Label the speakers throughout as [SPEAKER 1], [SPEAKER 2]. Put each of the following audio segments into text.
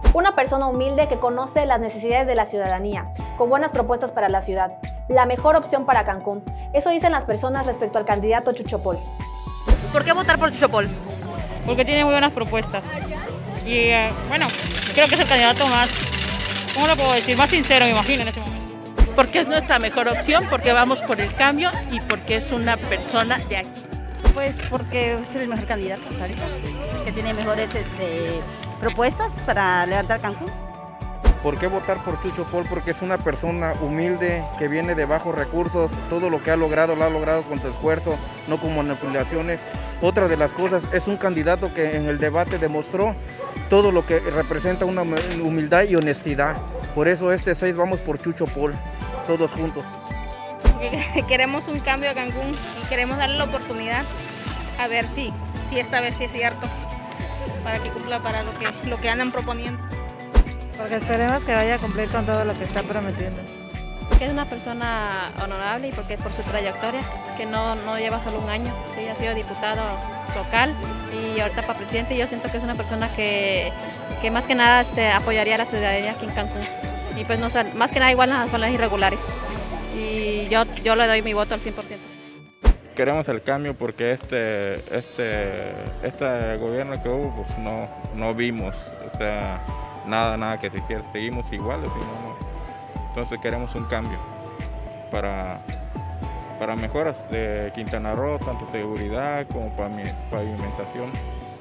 [SPEAKER 1] Una persona humilde que conoce las necesidades de la ciudadanía, con buenas propuestas para la ciudad. La mejor opción para Cancún. Eso dicen las personas respecto al candidato Chucho Pol.
[SPEAKER 2] ¿Por qué votar por Chucho Pol?
[SPEAKER 3] Porque tiene muy buenas propuestas. Y bueno, creo que es el candidato más, ¿cómo lo puedo decir? Más sincero, me imagino, en este momento.
[SPEAKER 4] Porque es nuestra mejor opción, porque vamos por el cambio y porque es una persona de aquí.
[SPEAKER 5] Pues porque es el mejor candidato ahorita, que tiene mejores propuestas para levantar Cancún.
[SPEAKER 6] ¿Por qué votar por Chucho Pol? Porque es una persona humilde, que viene de bajos recursos, todo lo que lo ha logrado con su esfuerzo, no con manipulaciones. Otra de las cosas, es un candidato que en el debate demostró todo lo que representa una humildad y honestidad. Por eso este 6 vamos por Chucho Pol, todos juntos.
[SPEAKER 3] Porque queremos un cambio a Cancún y queremos darle la oportunidad a ver si esta vez sí es cierto, para que cumpla para lo que andan proponiendo.
[SPEAKER 7] Porque esperemos que vaya a cumplir con todo lo que está prometiendo.
[SPEAKER 8] Que es una persona honorable y porque por su trayectoria, que no lleva solo un año, sí, ha sido diputado local y ahorita para presidente. Yo siento que es una persona que más que nada apoyaría a la ciudadanía aquí en Cancún. Y pues no, más que nada igual con las irregulares. Y yo le doy mi voto al 100%.
[SPEAKER 9] Queremos el cambio porque este gobierno que hubo, pues no vimos, o sea, nada que se hiciera, seguimos iguales, entonces queremos un cambio para mejoras de Quintana Roo, tanto seguridad como pavimentación.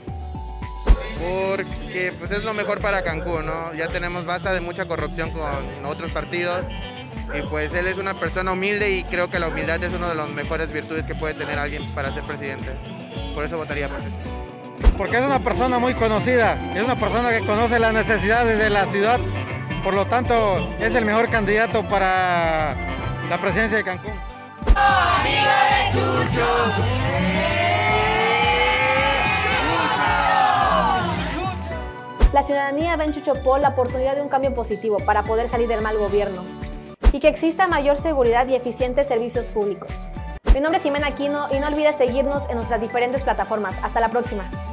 [SPEAKER 10] Porque pues es lo mejor para Cancún, ¿no? Ya tenemos basta de mucha corrupción con otros partidos y pues él es una persona humilde y creo que la humildad es una de las mejores virtudes que puede tener alguien para ser presidente. Por eso votaría por él.
[SPEAKER 11] Porque es una persona muy conocida, es una persona que conoce las necesidades de la ciudad, por lo tanto es el mejor candidato para la presidencia de Cancún.
[SPEAKER 12] ¡Amiga de Chucho!
[SPEAKER 1] La ciudadanía ve en Chucho Pol la oportunidad de un cambio positivo para poder salir del mal gobierno y que exista mayor seguridad y eficientes servicios públicos. Mi nombre es Ximena Aquino y no olvides seguirnos en nuestras diferentes plataformas. Hasta la próxima.